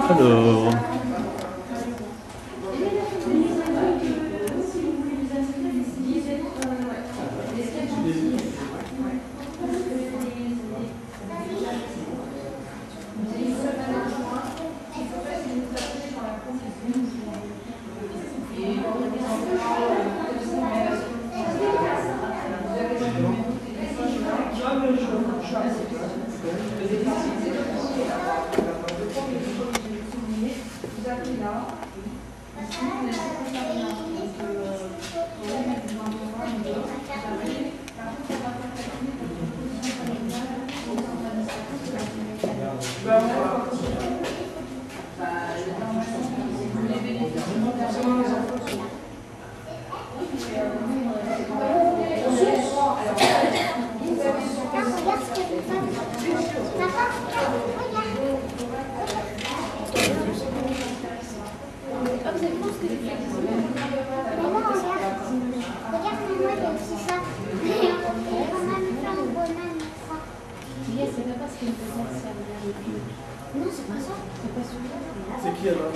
Alors, c'est qui alors?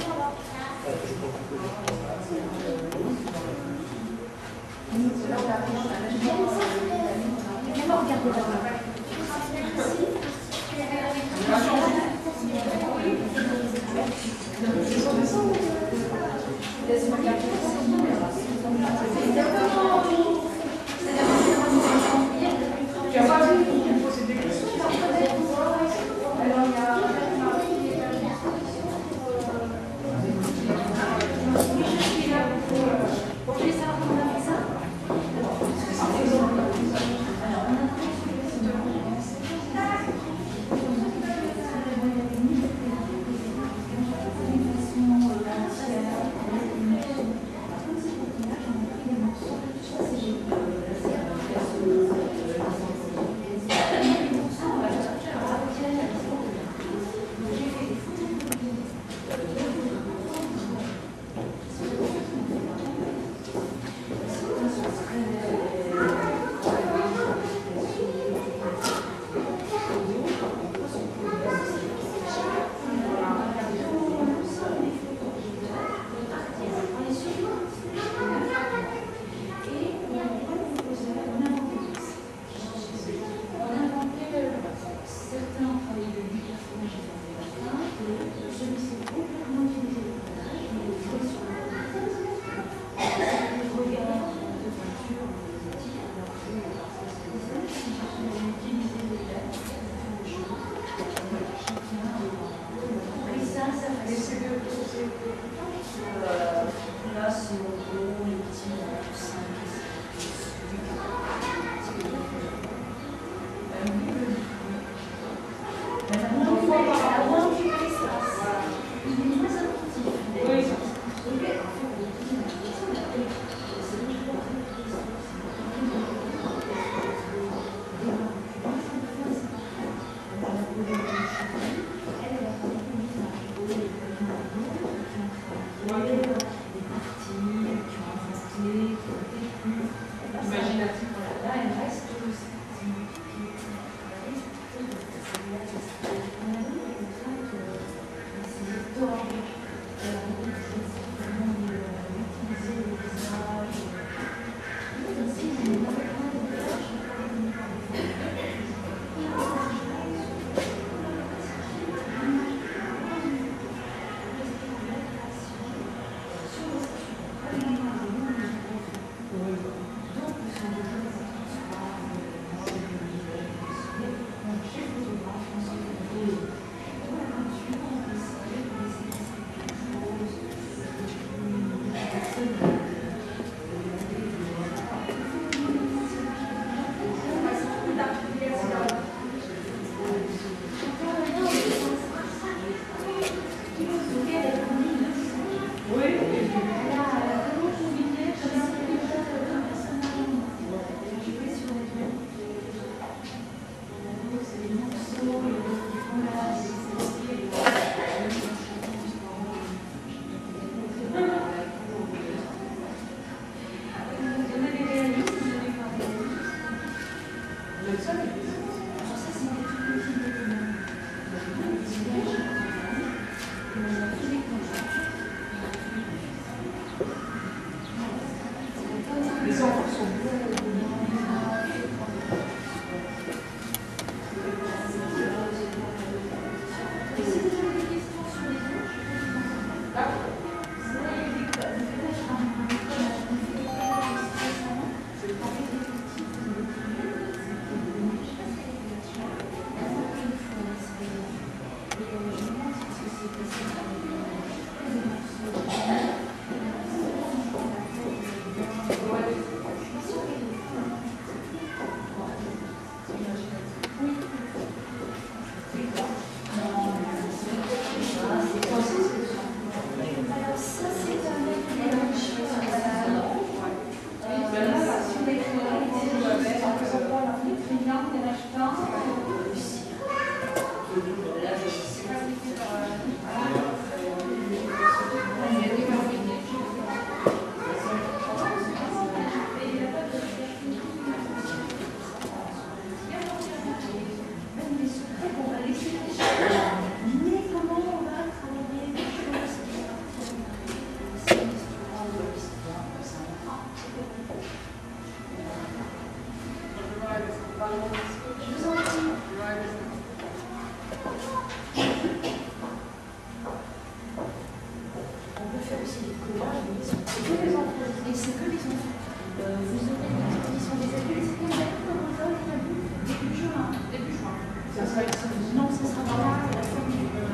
vous aurez une exposition des adultes. C'était exactement comme ça, début juin. Début juin. Non, ça sera là, à la salle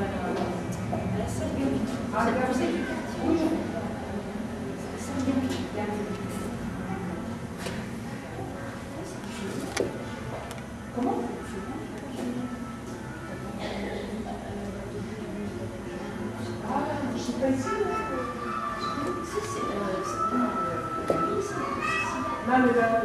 Guéry. Ah, Vous êtes du quartier. Oui. La salle Guéry. Comment? Ah, je suis pas ici. Si, c'est là, mais là,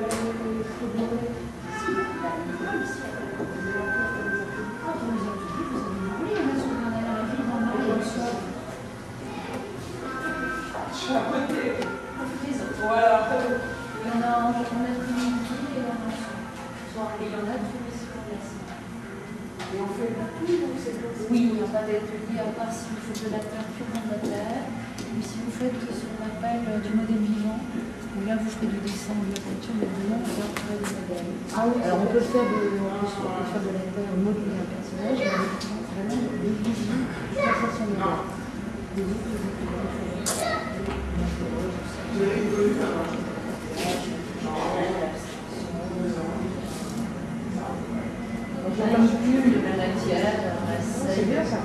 voilà. Il y en a tous les midis et il y en a tous les soirs de la semaine. Et on fait tout ou c'est comme ça? Oui, il n'y a pas d'atelier à part si vous faites de la peinture mandataire ou si vous faites ce qu'on appelle du modèle vivant. Où là, vous ferez du dessin ou de la peinture, mais vraiment, on va travailler du modèle. Ah oui, Alors, on peut faire de la terre, modeler un personnage, mais vraiment des visions, des sensations de l'art. Des autres, de la matière, c'est bien ça.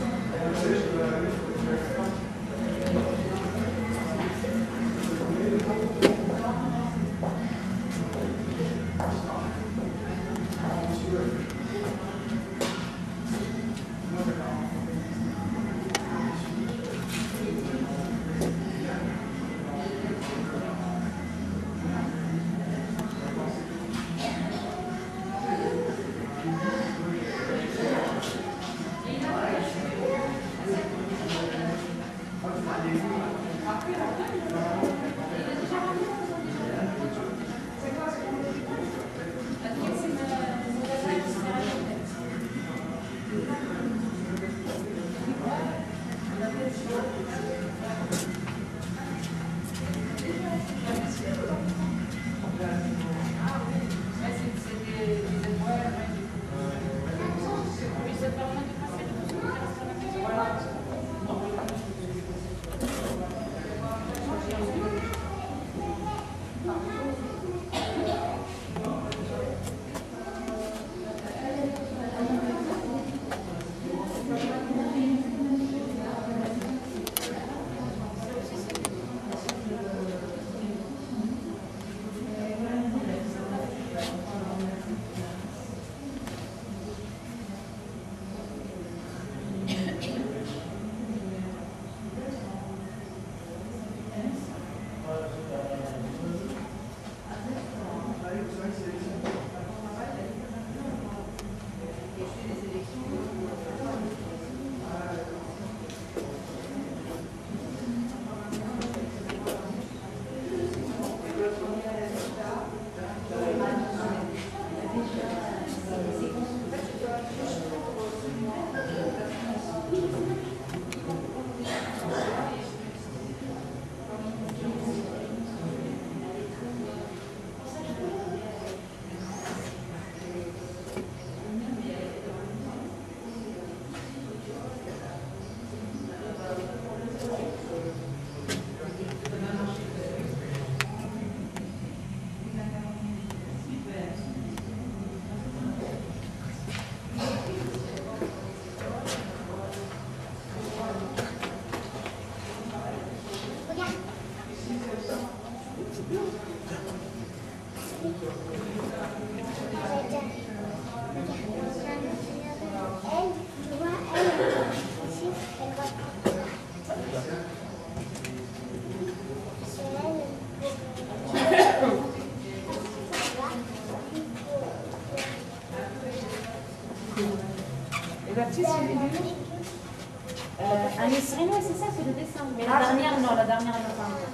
Nesrine, c'est ça, c'est le dessin. Mais la dernière, non, la dernière, elle n'a pas encore.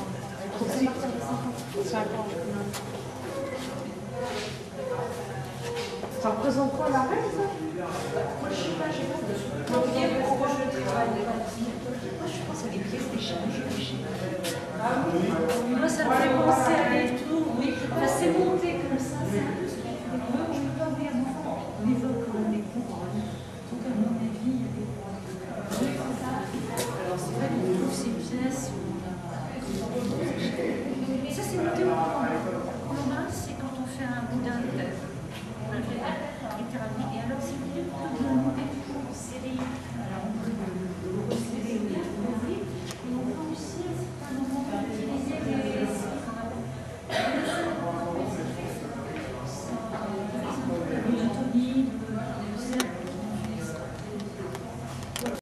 Ça représente quoi la reine, ça? Moi, je sais pas, pourquoi je travaille. Moi, je pense à des pièces d'échange. Moi, ça me fait penser à des tours, oui. Enfin, c'est monté comme ça, c'est un peu ce qu'il fait.